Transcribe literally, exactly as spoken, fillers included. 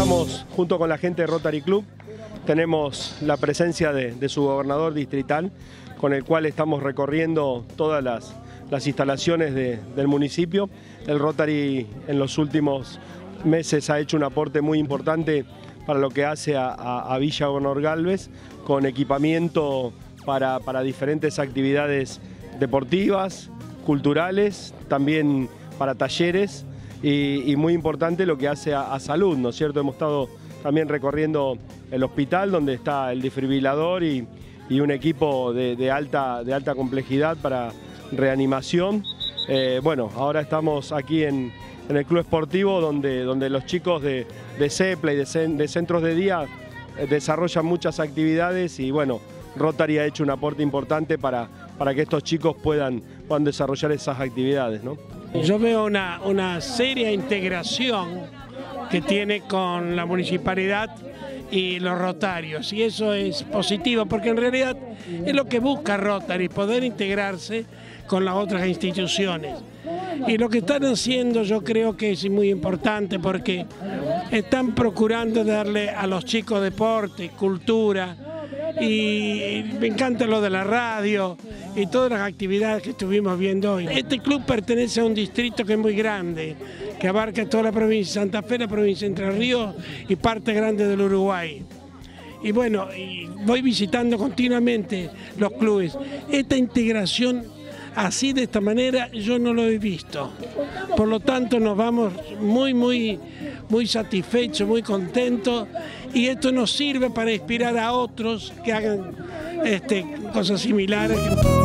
estamos junto con la gente de Rotary Club, tenemos la presencia de, de su gobernador distrital, con el cual estamos recorriendo todas las, las instalaciones de, del municipio. El Rotary en los últimos meses ha hecho un aporte muy importante para lo que hace a, a, a Villa Gobernador Galvez, con equipamiento para, para diferentes actividades deportivas, culturales, también para talleres y, y muy importante lo que hace a, a salud, ¿no es cierto? Hemos estado también recorriendo el hospital donde está el desfibrilador y, y un equipo de, de, alta, de alta complejidad para reanimación. Eh, bueno, ahora estamos aquí en, en el club esportivo donde, donde los chicos de, de CEPLA y de, de centros de día eh, desarrollan muchas actividades y bueno, Rotary ha hecho un aporte importante para, para que estos chicos puedan, puedan desarrollar esas actividades, ¿no? Yo veo una, una seria integración que tiene con la municipalidad y los rotarios, y eso es positivo porque en realidad es lo que busca Rotary, poder integrarse con las otras instituciones. Y lo que están haciendo yo creo que es muy importante porque están procurando darle a los chicos deporte, cultura, y me encanta lo de la radio y todas las actividades que estuvimos viendo hoy. Este club pertenece a un distrito que es muy grande, que abarca toda la provincia de Santa Fe, la provincia de Entre Ríos y parte grande del Uruguay. Y bueno, y voy visitando continuamente los clubes. Esta integración así, de esta manera, yo no lo he visto. Por lo tanto, nos vamos muy, muy, muy satisfechos, muy contentos, y esto nos sirve para inspirar a otros que hagan este, cosas similares.